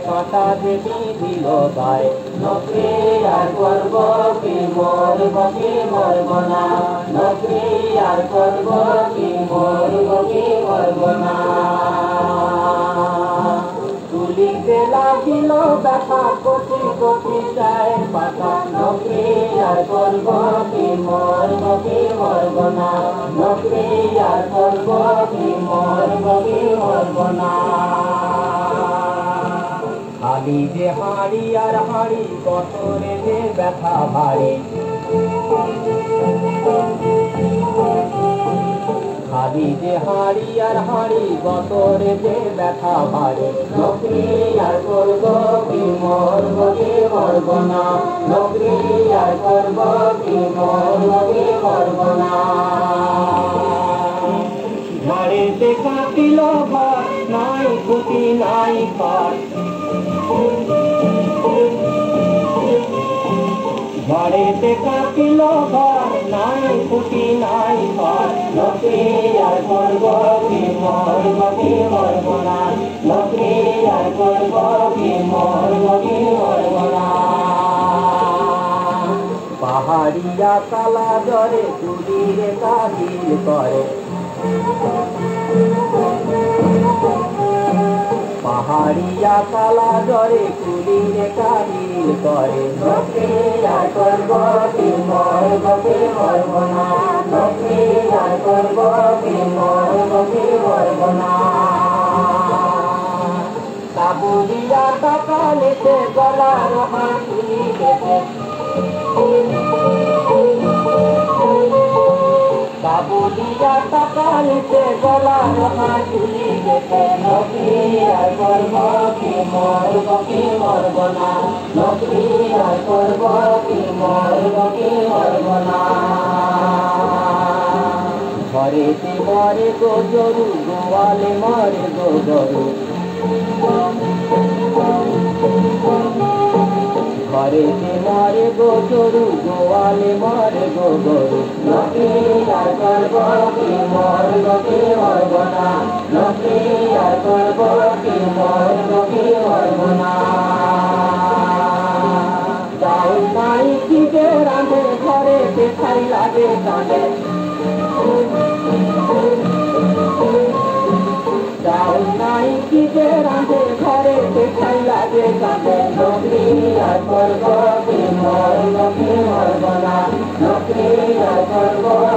কাঁটা দেবী দিল গায়ে নকরি আর করব কি মরব কি মরব না নকরি আর করব কি মরব কি মরব না তুলিতে লাগিল ব্যথা কোটি কোটি চায়ের পাতা নকরি আর করব কি মরব কি মরব না নকরি আর করব কি মরব কি মরব না খালি যে হাঁড়ি আর হাঁড়ি কতরে যে ব্যথা ভারী খালি যে হাঁড়ি আর হাঁড়ি কতরে যে ব্যথা ভারী নকরি আর করব কি মরব কি মরব না নকরি আর করব কি মরব কি মরব না নাড়িতে কাটিল ঘর নাই খুঁটি নাই পাট ঘরেতে কাটিল ঘর নাই খুঁটি নাই ঘর নকরি আর করব কি মরব কি মরব না নকরি আর করব কি মরব কি মরব না পাহাড়িয়া কালা জ্বরে চুলিরে কাহিল করে পাহাড়িয়া কালা জ্বরে চুলিরে কাহিল করে নকরি আর করব কি মরব কি মরব না নকরি আর করব কি মরব কি মরব না কাবুলিয়া টাকা নিতে গলার হাতুড়ি গেছে কাবুলিয়া টাকা নিতে গলার হাতুড়ি গেছে নকরি আর করব কি মরব কি মরব না নকরি আর করব কি মরব কি মরব না ঘরেতে মরে গো গরু গোয়ালে মরে গো গরু ঘরেতে মরে গো গরু গোয়ালে মরে গো গরু নকরি আর করব কি মরব কি মরব না নকরি আর করব কি মরব কি মরব না চাউল নাই কি যে রাঁধে ঘরে পেছাই লাগে কাঁদে চাউল নাই কি যে রাঁধে ঘরে পেছাই লাগে কাঁদে নকরি আর করব কি মরব কি মরব না নকরি আর করব